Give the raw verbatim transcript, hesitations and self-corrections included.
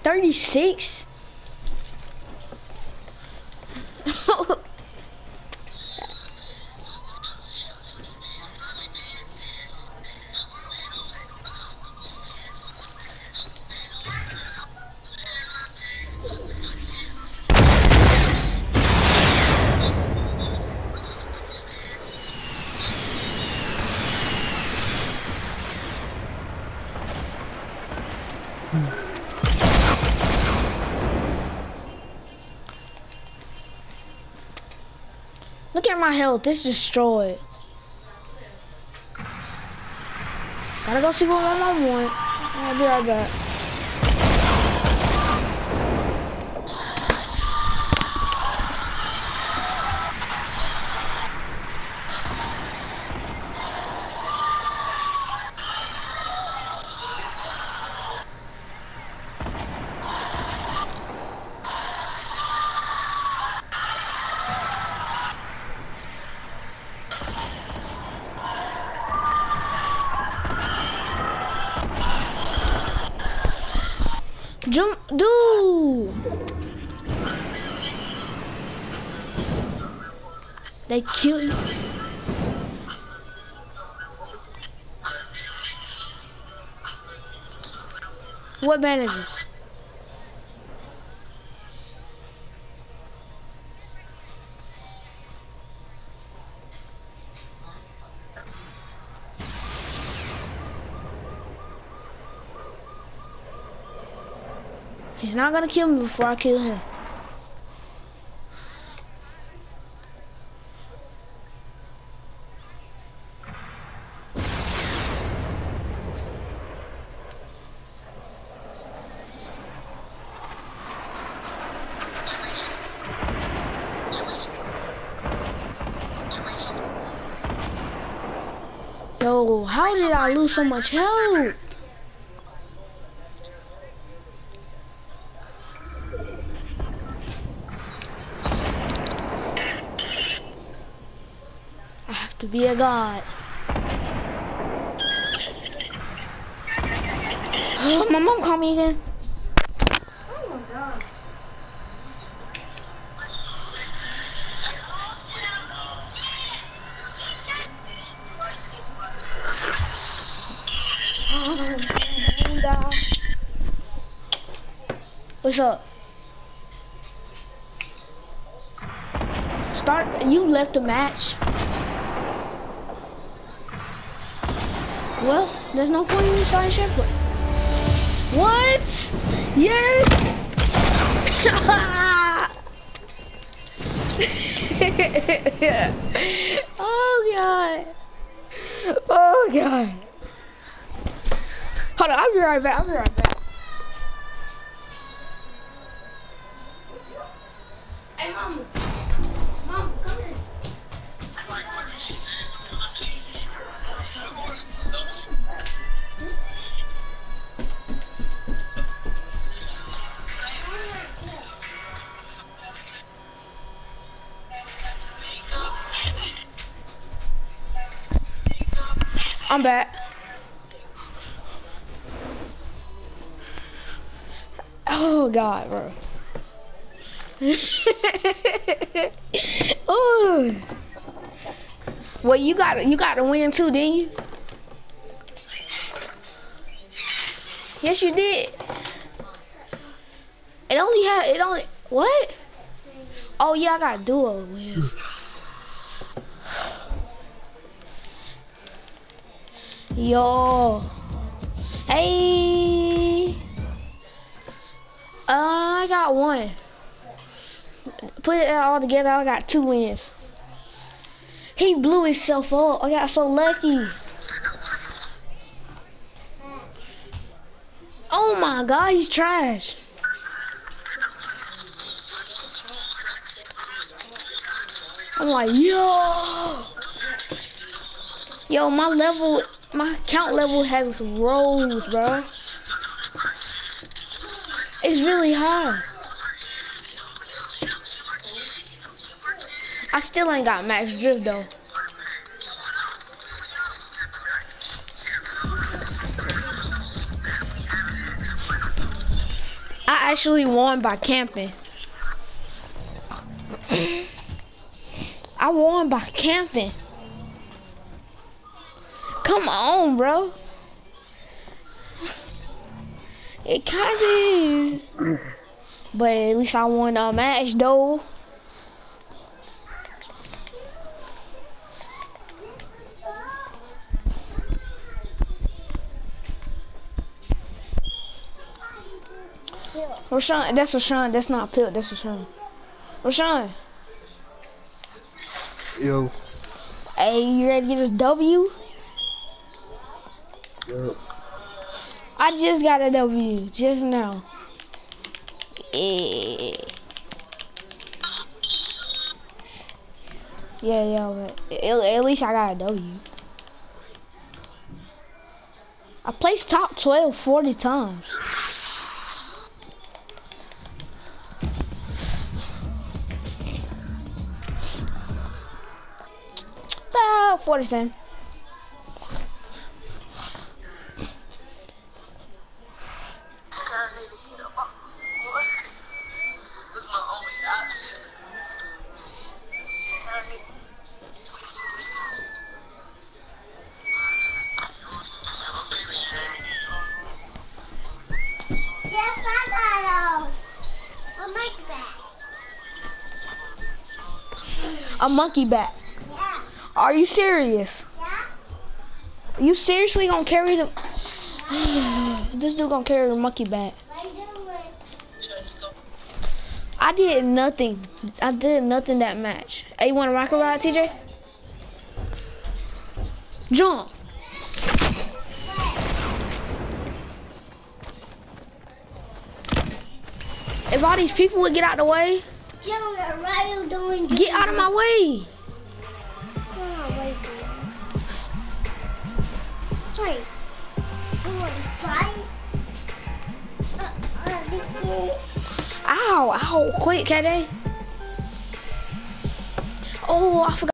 thirty-six? Look at my health, it's destroyed. Gotta go see what my mom wants. I'll be right back. Jump, dude! They kill you. What bandages? He's not gonna kill me before I kill him. Yo, how did I lose so much health? To be a god. My mom called me again. Oh my god. What's up? Start. You left the match. Well, there's no point in me starting SharePoint. What? Yes! Oh god. Oh god. Hold on, I'll be right back. I'll be right back. Hey, mom. Mom, come here. I'm back. Oh god, bro. Oh. Well, you got you got to win too, didn't you? Yes, you did. It only had it only what? Oh yeah, I got duo wins. Yo, hey, uh, I got one. Put it all together, I got two wins. He blew himself up. I got so lucky. Oh my god, he's trash. I'm like, yo, yo, my level. My count level has rose, bro. It's really high. I still ain't got max drift though. I actually won by camping. I won by camping. Come on, bro. It kinda is. But at least I won a match though. Rashawn, that's Rashawn, that's not Pilt, that's Rashawn. Rashawn. Yo. Hey, you ready to get this W? Yo. I just got a W, just now. Yeah, yeah, yeah, but at, at least I got a W. I placed top twelve forty times. About forty cents. A monkey bat. Yeah. Are you serious? Yeah. You seriously gonna carry the? This dude gonna carry the monkey bat. I did nothing. I did nothing that match. Hey, you want a rocket ride, T J? Jump. If all these people would get out the way. Get out of my way. Wait. You want to fight? Ow, ow, quick, K J. Oh, I forgot.